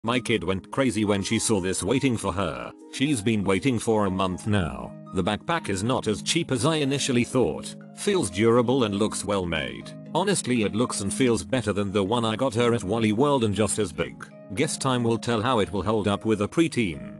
My kid went crazy when she saw this waiting for her. She's been waiting for a month now. The backpack is not as cheap as I initially thought. Feels durable and looks well made. Honestly, it looks and feels better than the one I got her at Wally World and just as big. Guess time will tell how it will hold up with a preteen.